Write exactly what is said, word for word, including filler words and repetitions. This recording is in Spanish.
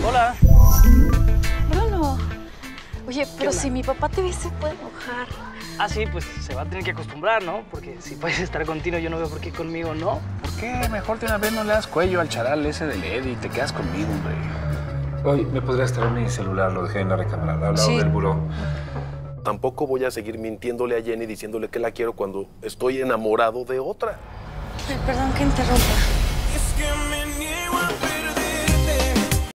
Hola. Bruno. Oye, pero si mi papá te ve, se puede enojar. Ah, sí, pues se va a tener que acostumbrar, ¿no? Porque si puedes estar contigo, yo no veo por qué conmigo, ¿no? ¿Por qué? Mejor de una vez no le das cuello al charal ese del Eddie y te quedas conmigo, hombre. Oye, ¿me podrías traer mi celular? Lo dejé en la recámara, al lado Sí. del buró. Tampoco voy a seguir mintiéndole a Jenny diciéndole que la quiero cuando estoy enamorado de otra. Ay, perdón que interrumpa.